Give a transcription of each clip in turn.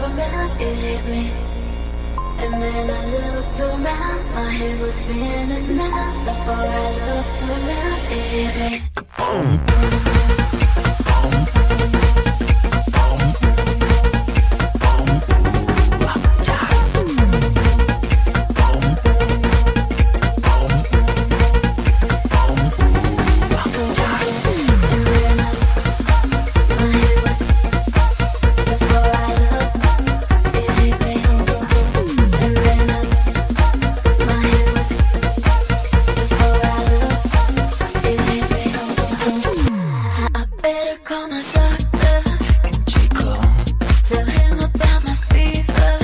around, it hit me. And then I looked around, my head was spinning now. Before I looked around, it hit me. Call my doctor, tell him about my fever.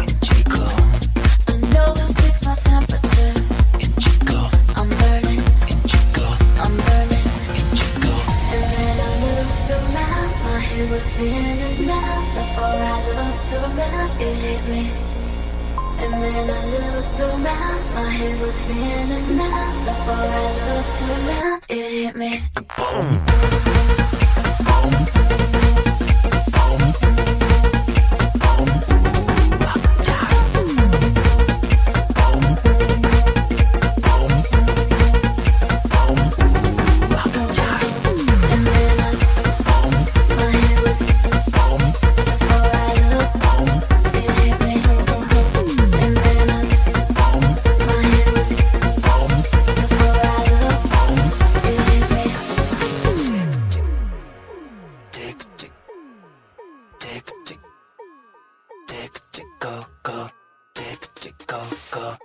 I know he'll fix my temperature. I'm burning, I'm burning. And then I looked around, my head was spinning now. Before I looked around, it hit me. And then I looked around, my head was spinning now. Before I looked around, it hit me. Tick, tick, go, go, tick, tick, go, go.